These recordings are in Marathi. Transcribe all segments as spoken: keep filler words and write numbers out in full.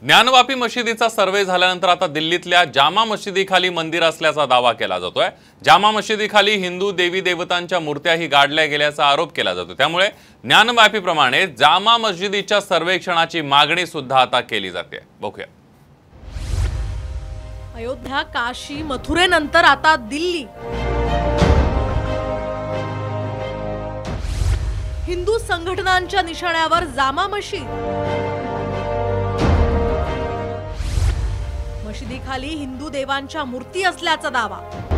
ज्ञानवापी मशिदीचा सर्वे झाल्यानंतर आता दिल्लीतल्या जामा मशिदीखाली मंदिर असल्याचा दावा केला जातोय। जामा मशिदीखाली हिंदू देवी देवतांच्या मूर्त्याही गाडल्या गेल्याचा आरोप केला जातो। त्यामुळे ज्ञानवापीप्रमाणे जामा मशिदीच्या सर्वेक्षणाची मागणी सुद्धा आता केली जाते। बघूया। अयोध्या, काशी, मथुरेनंतर आता दिल्ली। हिंदू संघटनांच्या निशाण्यावर जामा मशीद। मशिदीखाली हिंदू देवांच्या मूर्ती असल्याचा दावा।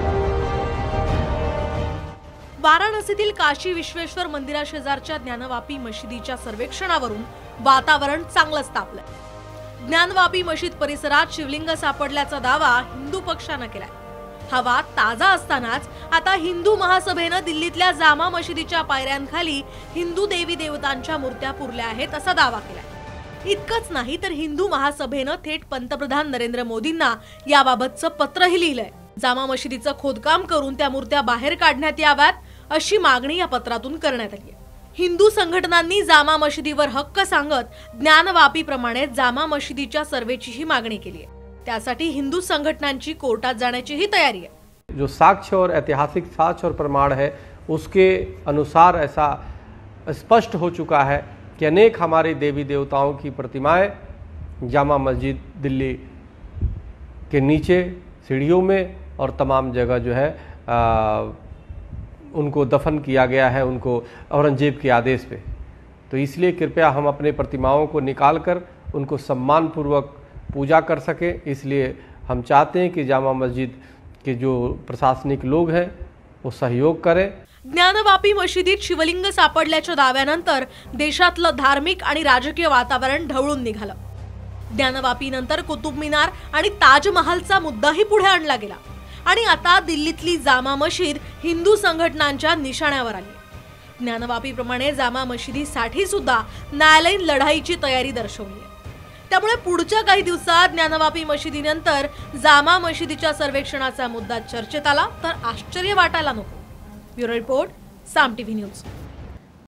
वाराणसीतील काशी विश्वेश्वर मंदिराशेजारच्या ज्ञानवापी मशिदीच्या सर्वेक्षणावरून वातावरण चांगलंच तापलंय। ज्ञानवापी मशीद परिसरात शिवलिंग सापडल्याचा दावा हिंदू पक्षाने केलाय। हा वाद ताजा असतानाच आता हिंदू महासभेने दिल्लीतल्या जामा मशिदीच्या पायऱ्यांखाली हिंदू देवी देवतांच्या मूर्त्या पुरल्या आहेत असा दावा केलाय। इतकंच नाही तर हिंदू महासभेनं थेट पंतप्रधान नरेंद्र मोदींना याबाबतचं पत्रही लिहिलंय। जामा मशिदीचं खोदकाम करून त्या मूर्त्या बाहेर काढण्यात याव्यात अशी मागणी या पत्रातून करण्यात आली आहे। हिंदू संघटनांनी जामा मशिदीवर हक्क सांगत ज्ञानवापीप्रमाणे जामा मशिदीच्या सर्वेचीही मागणी केली आहे। त्यासाठी हिंदू संघटनांची कोर्टात जाण्याचीही तयारी आहे। जो साक्ष्य और ऐतिहासिक साक्ष्य और प्रमाण है उसके अनुसार ऐसा स्पष्ट हो चुका है कि अनेक हमारे देवी देवताओं की प्रतिमाएं जामा मस्जिद दिल्ली के नीचे सीढ़ियों में और तमाम जगह जो है आ, उनको दफन किया गया है, उनको औरंगजेब के आदेश पे। तो इसलिए कृपया हम अपने प्रतिमाओं को निकालकर उनको सम्मानपूर्वक पूजा कर सकें। इसलिए हम चाहते हैं कि जामा मस्जिद के जो प्रशासनिक लोग हैं वो सहयोग करें। ज्ञानवापी मशिदीत शिवलिंग सापडल्याच्या दाव्यानंतर देशातलं धार्मिक आणि राजकीय वातावरण ढवळून निघालं। ज्ञानवापीनंतर कुतुब मिनार आणि ताजमहालचा मुद्दाही पुढे आणला गेला आणि आता दिल्लीतली जामा मशीद हिंदू संघटनांच्या निशाण्यावर आली। ज्ञानवापीप्रमाणे जामा मशिदीसाठी सुद्धा न्यायालयीन लढाईची तयारी दर्शवली आहे। त्यामुळे पुढच्या काही दिवसात ज्ञानवापी मशिदीनंतर जामा मशिदीच्या सर्वेक्षणाचा मुद्दा चर्चेत आला तर आश्चर्य वाटायला नको। Bureau report, Saam TV news.